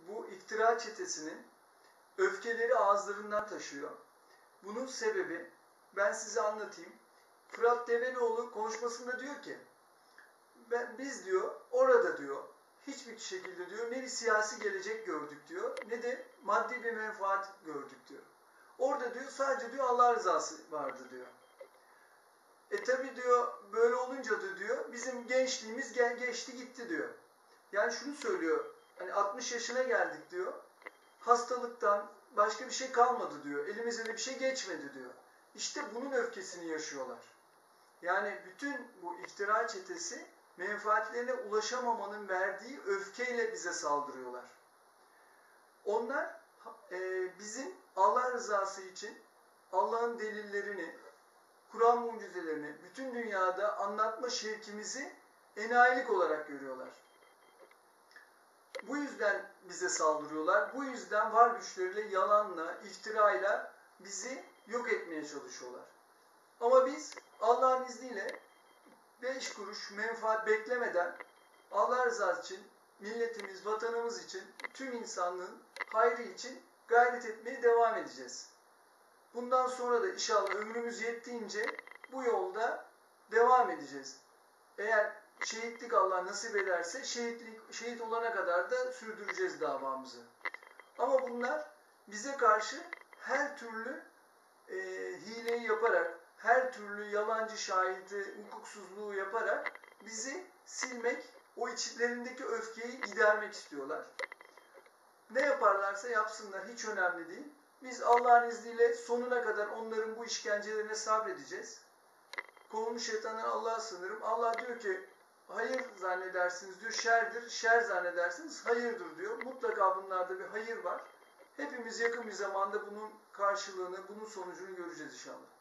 bu iftira çetesinin öfkeleri ağızlarından taşıyor. Bunun sebebi, ben size anlatayım. Fırat Develioğlu konuşmasında diyor ki, biz diyor, orada diyor, hiçbir şekilde diyor, ne bir siyasi gelecek gördük diyor, ne de maddi bir menfaat gördük diyor. Orada diyor, sadece diyor Allah rızası vardı diyor. Tabi diyor, böyle olunca da diyor, bizim gençliğimiz geçti gitti diyor. Yani şunu söylüyor, hani 60 yaşına geldik diyor, hastalıktan başka bir şey kalmadı diyor, elimize de bir şey geçmedi diyor. İşte bunun öfkesini yaşıyorlar. Yani bütün bu iftira çetesi menfaatlerine ulaşamamanın verdiği öfkeyle bize saldırıyorlar. Onlar bizim Allah rızası için Allah'ın delillerini, Kur'an mucizelerini bütün dünyada anlatma şevkimizi enayilik olarak görüyorlar. Bu yüzden bize saldırıyorlar. Bu yüzden var güçleriyle, yalanla, iftirayla bizi yok etmeye çalışıyorlar. Ama biz Allah'ın izniyle 5 kuruş menfaat beklemeden Allah rızası için, milletimiz, vatanımız için, tüm insanlığın hayrı için gayret etmeye devam edeceğiz. Bundan sonra da inşallah ömrümüz yettiğince bu yolda devam edeceğiz. Eğer şehitlik Allah nasip ederse şehit olana kadar da sürdüreceğiz davamızı. Ama bunlar bize karşı her türlü hileyi yaparak, her türlü yalancı şahidi, hukuksuzluğu yaparak bizi silmek, o içlerindeki öfkeyi gidermek istiyorlar. Ne yaparlarsa yapsınlar, hiç önemli değil. Biz Allah'ın izniyle sonuna kadar onların bu işkencelerine sabredeceğiz. Kovulmuş şeytandan Allah'a sığınırım. Allah diyor ki, hayır zannedersiniz diyor, şerdir, şer zannedersiniz, hayırdır diyor. Mutlaka bunlarda bir hayır var. Hepimiz yakın bir zamanda bunun karşılığını, bunun sonucunu göreceğiz inşallah.